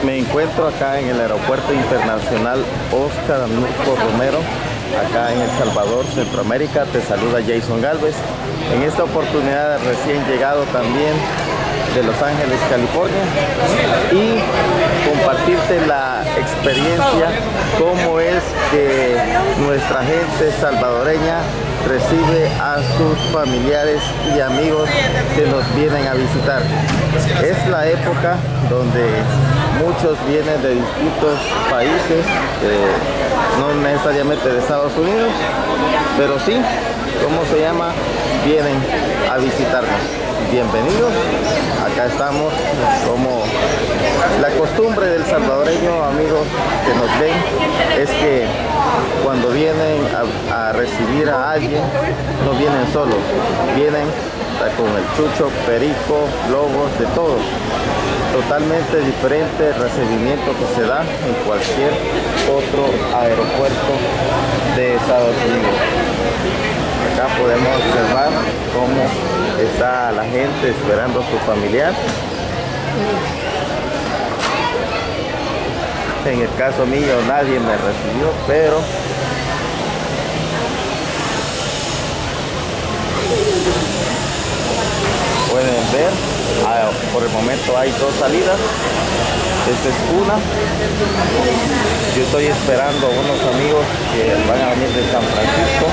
Me encuentro acá en el Aeropuerto Internacional Óscar Arnulfo Romero, acá en El Salvador, Centroamérica. Te saluda Jason Galvez. En esta oportunidad recién llegado también de Los Ángeles, California, y compartirte la experiencia, cómo es que nuestra gente salvadoreña recibe a sus familiares y amigos que nos vienen a visitar. Es la época donde muchos vienen de distintos países, no necesariamente de Estados Unidos, pero sí, ¿cómo se llama? Vienen a visitarnos. Bienvenidos, acá estamos. Como la costumbre del salvadoreño, amigos que nos ven, es que cuando vienen a recibir a alguien, no vienen solos, vienen con el chucho, perico, globos, de todo. Totalmente diferente el recibimiento que se da en cualquier otro aeropuerto de Estados Unidos. Acá podemos observar cómo está la gente esperando a su familiar. En el caso mío nadie me recibió, pero pueden ver, por el momento hay dos salidas. Esta es una. Yo estoy esperando a unos amigos que van a venir de San Francisco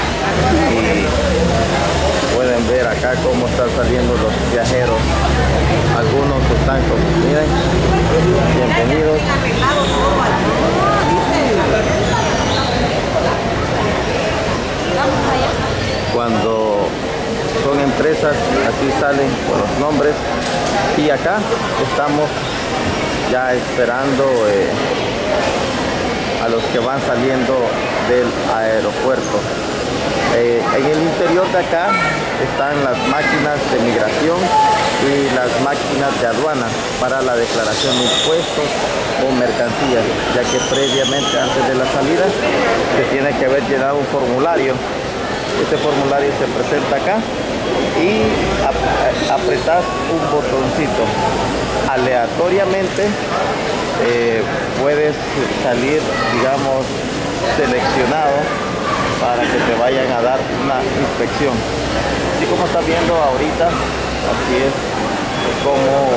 y pueden ver acá cómo están saliendo los viajeros. Algunos están como, miren, bienvenidos. Cuando son empresas, así salen con los nombres. Y acá estamos ya esperando a los que van saliendo del aeropuerto. En el interior de acá están las máquinas de migración y las máquinas de aduana para la declaración de impuestos o mercancías, ya que previamente, antes de la salida, se tiene que haber llenado un formulario. Este formulario se presenta acá y apretas un botoncito. Aleatoriamente puedes salir, digamos, seleccionado para que te vayan a dar una inspección. Así como estás viendo ahorita, así es como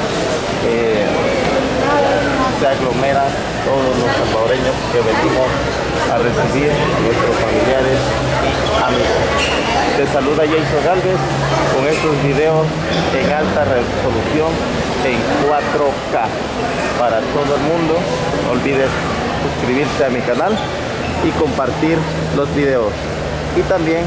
se aglomeran todos los salvadoreños que venimos a recibir a nuestros familiares y amigos. Te saluda Jason Galvez con estos videos en alta resolución en 4K para todo el mundo. No olvides suscribirte a mi canal y compartir los videos. Y también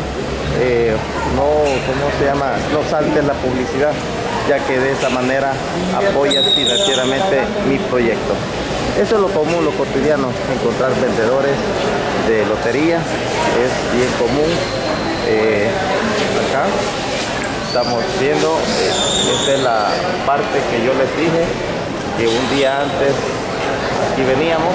no saltes la publicidad, ya que de esa manera apoyas financieramente mi proyecto. Eso es lo común, lo cotidiano, encontrar vendedores de lotería, es bien común. Acá estamos viendo, esta es la parte que yo les dije, que un día antes aquí veníamos,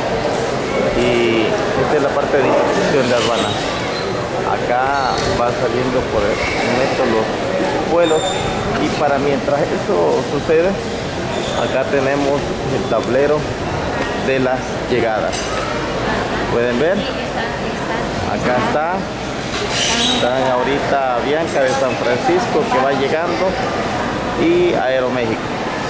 y esta es la parte de inspección de aduana. Acá va saliendo por el momento los vuelos, y para mientras eso sucede, acá tenemos el tablero de las llegadas. Pueden ver, acá están ahorita Bianca de San Francisco, que va llegando, y Aeroméxico.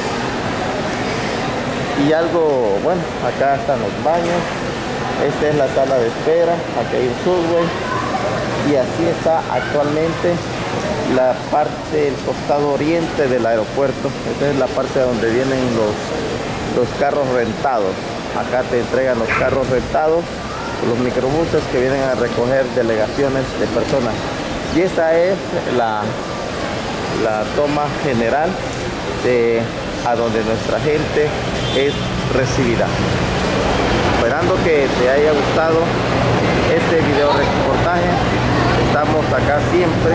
Y algo, bueno, acá están los baños. Esta es la sala de espera, aquí hay un subway, y así está actualmente la parte, el costado oriente del aeropuerto. Esta es la parte donde vienen los carros rentados. Acá te entregan los carros rentados, los microbuses que vienen a recoger delegaciones de personas. Y esta es la toma general de a donde nuestra gente es recibida. Esperando que te haya gustado este video reportaje. Estamos acá siempre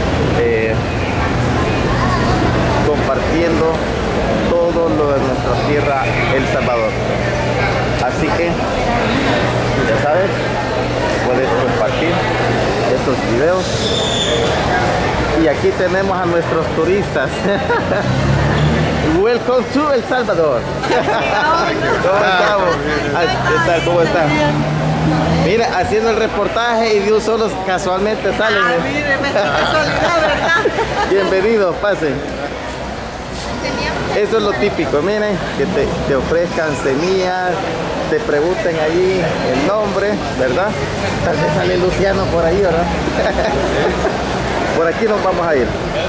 compartiendo todo lo de nuestra tierra, El Salvador. Así que ya sabes, puedes compartir estos videos. Y aquí tenemos a nuestros turistas. Welcome to El Salvador. ¿Cómo estamos? ¿Qué tal? ¿Cómo está? Mira, haciendo el reportaje y de un solo casualmente salen. Mire, me casualidad, ¿verdad? Bienvenidos, pasen. Eso es lo típico, miren, que te ofrezcan semillas, te pregunten allí el nombre, ¿verdad? Tal vez sale Luciano por ahí, ¿verdad? Por aquí nos vamos a ir.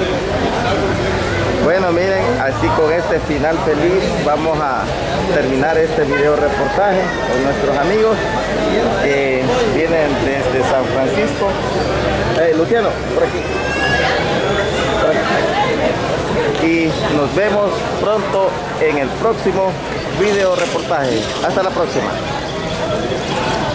Bueno, miren, así con este final feliz vamos a terminar este video reportaje con nuestros amigos que vienen desde San Francisco. Luciano, por aquí. Por aquí. Y nos vemos pronto en el próximo video reportaje. Hasta la próxima.